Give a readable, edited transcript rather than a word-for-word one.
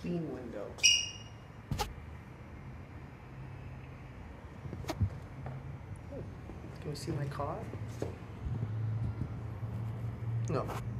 clean window. Can we see my car? No.